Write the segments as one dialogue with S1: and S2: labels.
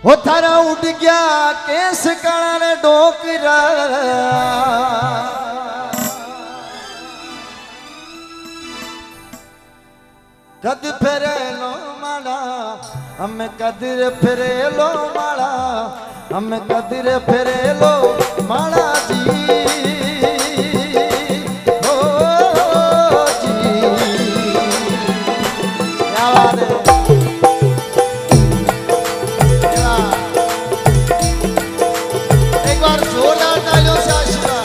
S1: वो थारा उड़ गया केस काला डोकरा कद फिरे लो माला हम कदर फिरे लो माला हम कदर फिरे लो माला जी ओ जी क्या बात है एक बार जोरदार तालियों से आशीर्वाद।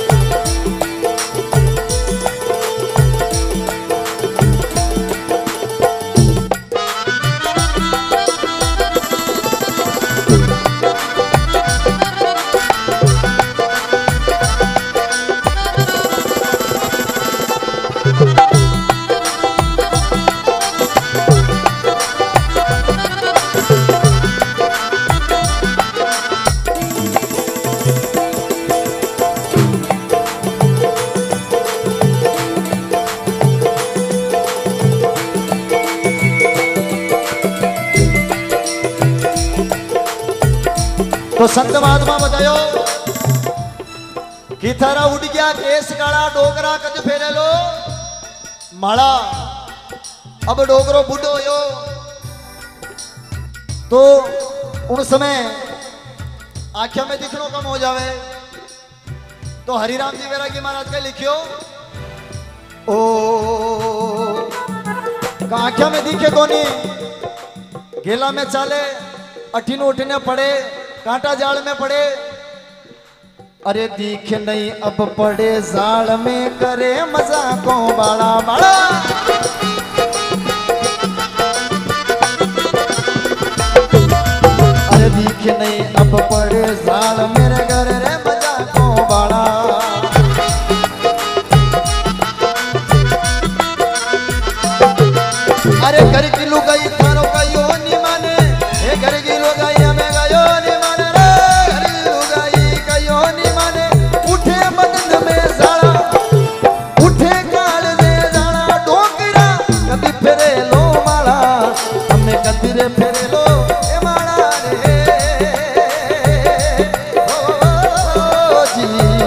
S1: तो संत महात्मा बतायो कि थारा उड़ गया केस काला डोगरा कद फेरे लो माला अब डोगरो बुढ़ो यो। तो उन समय आंखों में दिखनो कम हो जावे तो हरिराम जी वैरागी महाराज का लिखियो ओ आंखों में दिखे कोनी गेला में चाले अठीनो उठने पड़े कांटा जाल में पड़े अरे दिख नहीं अब पड़े जाल में करे मजाकों बाड़ा बाड़ा अरे दिख नहीं अब पड़े जाल मेरे घर रे मजाकों बाड़ा अरे घर की लुगाई थारो का यो नहीं माने ये घर की लुगाई हमें गायो नहीं माने रे घर की लुगाई का यो नहीं माने उठे बदन में जाड़ा उठे काल से जाड़ा डोकरा कभी फेरे लो माला हमें कभी रे फेरे लो ए माला रे ओ जी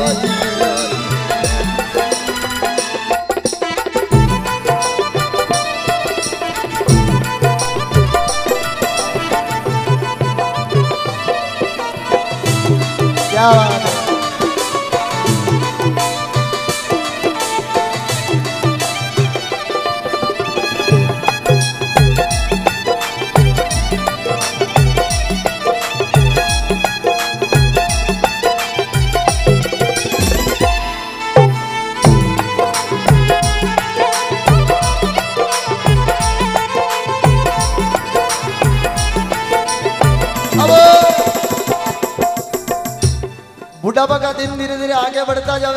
S1: क्या बात है। बुढ़ापा का दिन धीरे धीरे आगे बढ़ता जावे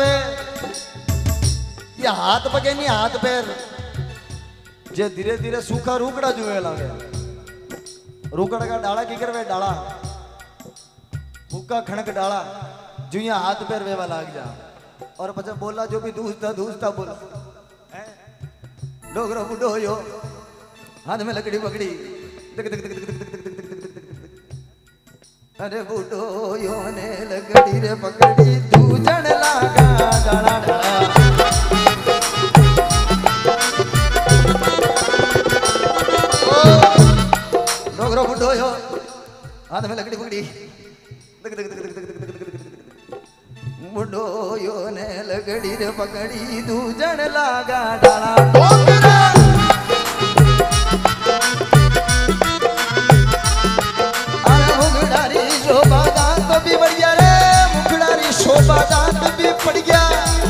S1: ये हाथ पके नहीं हाथ पैर जे धीरे धीरे सूखा रूकड़ा जुए लागे रूकड़ा का डाला की करवे डाला भूखा खणक डाला जुया हाथ पैर वेवा लाग जा और पचा बोला जो भी दूसता बोला डोगरो बुढ़ो यो हाथ में लकड़ी पकड़ी दिक दिक दिक दिक दिक दिक दिक अरे बूढ़ो यो ने लकड़ी रे पकड़ी तू जण लागा डाला डाला डोगरो बूढ़ो यो हाथ में लकड़ी पकड़ी बूढ़ो यो ने लकड़ी रे पकड़ी तू जण लागा डाला शोभा दांत भी बढ़िया रे मुखड़ारी शोभा दांत भी पड़ गया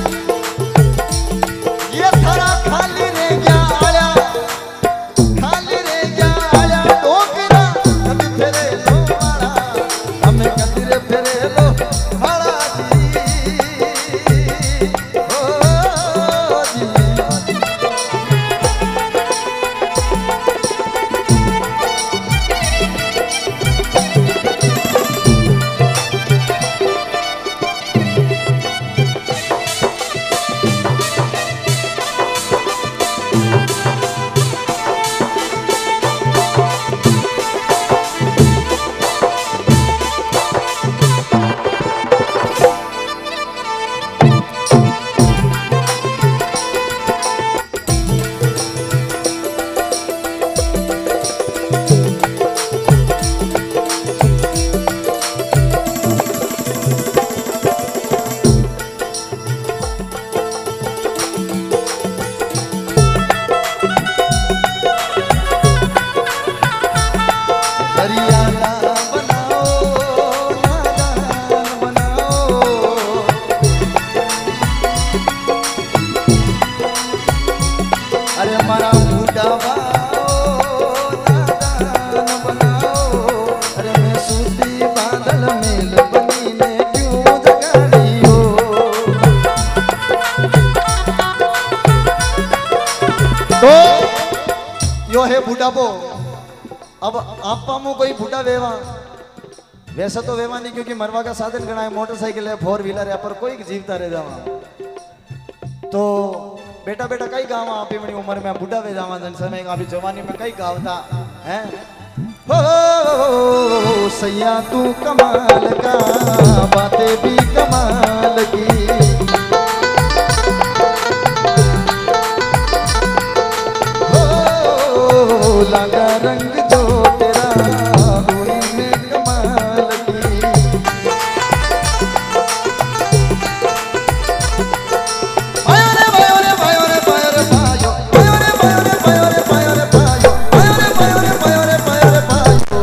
S1: ये थारा खाली रह गया आया खाली रह गया आया डोकरा कभी फेरे लो माला हमें कभी रे फेरे लो माला जी ओ जी बुढ़ापो अब आपा मु कोई बुढ़ा वेवा वैसा तो वेवा नहीं क्योंकि मरवा का साधन गणा है मोटरसाइकिल है 4 व्हीलर है पर कोई जीवता रह जावा तो बेटा बेटा कई गाँव आप ही बड़ी उम्र में बुढ़ा वे जावा जन समय अभी जवानी में कई गावता है हो सैया तू कमाल का बातें भी कमाल की हो लगा रंग जो तेरा हुई में कमाल की आयो रे भायो रे भायो रे भायो रे भायो आयो रे भायो रे भायो रे भायो रे भायो आयो रे भायो रे भायो रे भायो रे भायो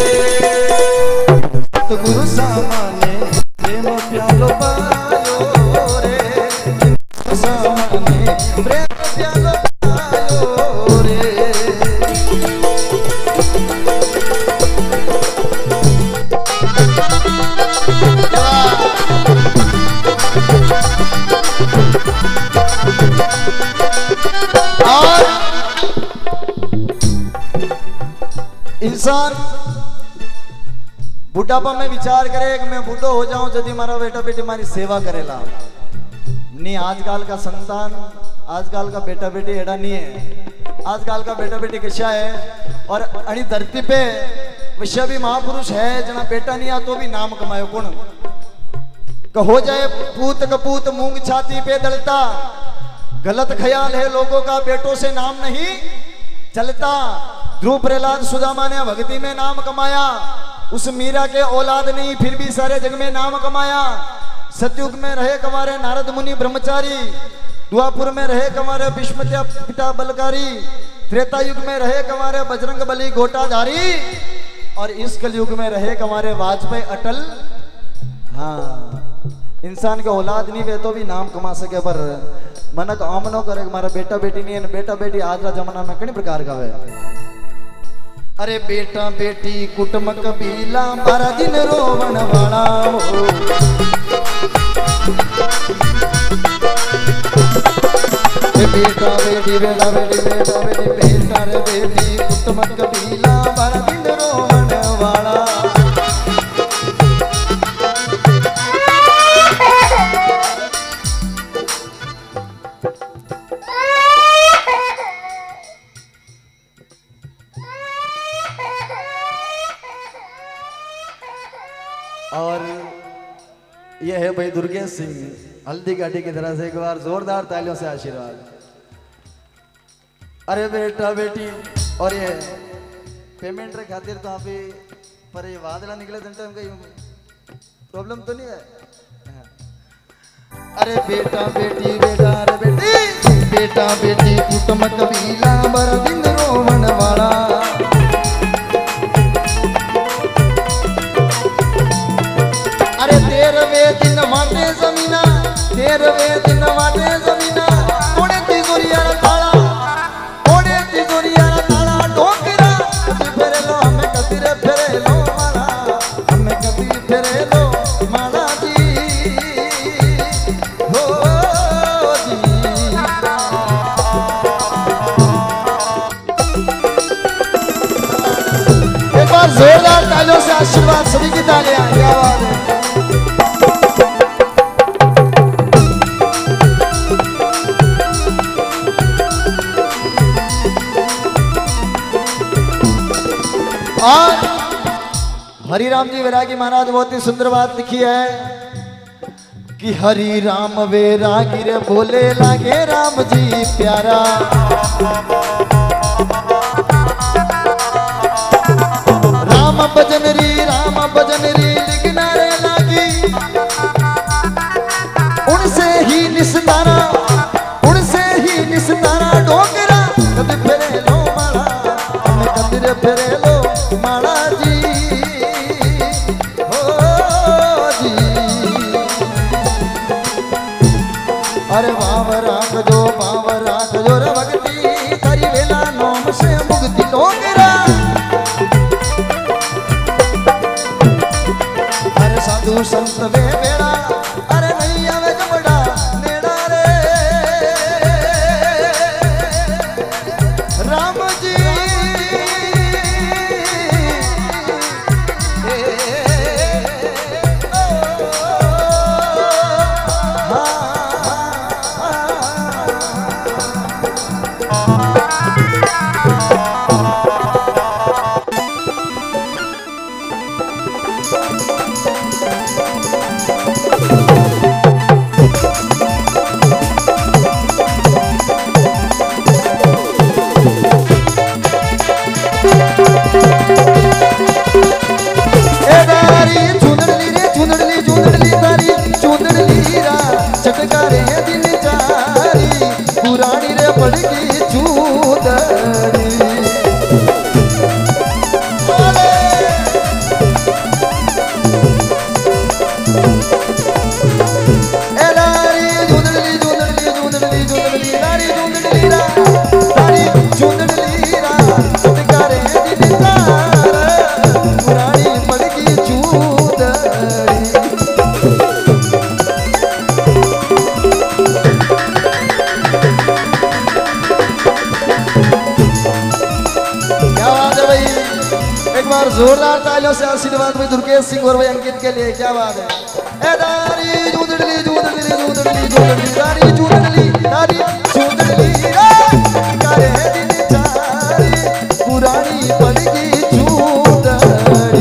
S1: रे तो गुरु सामाने प्रेम प्यालो पायो रे सामाने प्रेम प्यालो पायो रे और इंसान बुढ़ापा में विचार करे कि मैं बूढ़ो हो जाऊं यदि मारा बेटा बेटी मारी सेवा करेला नहीं आजकल का संतान आजकल का बेटा बेटी एड़ा नहीं है आजकल का बेटा बेटी कैसा है और अड़ी धरती पे विश्व भी महापुरुष है जना बेटा नहीं आ तो भी नाम कमायो कौन हो जाए पूत कपूत मूंग छाती पे दलता गलत ख्याल है लोगों का बेटों से नाम नहीं चलता ध्रुव प्रहलाद सुदामा ने भक्ति में नाम कमाया उस मीरा के औलाद नहीं फिर भी सारे जग में नाम कमाया सतयुग में रहे कमारे नारद मुनि ब्रह्मचारी द्वापुर में रहे कमारे भीष्म पिता बलकारी त्रेता युग में रहे कमारे बजरंग बली घोटाधारी और इस कलयुग में रहे कमारे वाजपेयी अटल हाँ इंसान के औलाद नहीं वे तो भी नाम कमा सके पर मनक आमनो करे हमारा बेटा बेटी नहीं है बेटा बेटी आज का जमाना में कई प्रकार का है अरे बेटा बेटी कुटुंब कबीला 12 दिन रोवण वाला हो बेटा बेटी बेटा बेटी बेटा बेटी बेटा रे बेटी कुटुंब कबीला 12 दिन रोवण वाला और यह है भाई दुर्गेश सिंह हल्दी घाटी की तरह से एक बार जोरदार तालियों से आशीर्वाद अरे बेटा बेटी और ये पेमेंट रे खातिर तो आप पर ये वादला निकले तो कहीं प्रॉब्लम तो नहीं है अरे बेटा बेटी बेटा रे बेटी बेटा बेटी कुटुंब कबीला 12 दिन रोवण वाला अरे 13वें दिन माटे जमीना 13वें दिन माटे जमीना ओड़े तिजोरिया ताला ढोकरा कभी फेरे लो हमें कभी रे फेरे लो माला हमें कभी फेरे लो माला जी हो जी एक बार जोरदार तालियों से आशीर्वाद सभी की तालियां क्या बात है और हरिराम जी वैरागी महाराज बहुत ही सुंदर बात लिखी है कि हरि राम वैरागी रे बोले लागे राम जी प्यारा राम भजन री लिखना रे लागी उनसे ही निस्तारा डोकरा कभी फेरे लो माला हमें कभी रे फेरे लो माला जी हो जी अरे भाव राख जो रे भक्ति तारी वेला नाम से मुक्ति लोगरा अरे साधु संत वे बेड़ा अरे नहीं आवे जबड़ा नेड़ा रे राम जी तारी चुंदड़ी रे चुंदड़ी चुंदड़ी तारी चुंदड़ी रा चटकारे दिन चारी पुरानी रे पड़गी चुंदड़ी जोरदार तालियों से आशीर्वाद में दुर्गेश सिंह और भाई अंकित के लिए क्या बात है। ए दारी जूदड़ली जूदड़ली जूदड़ली जूदड़ली दारी जूदड़ली दारी जूदड़ली करे दिन चारी पुरानी पड़गी जूदड़ी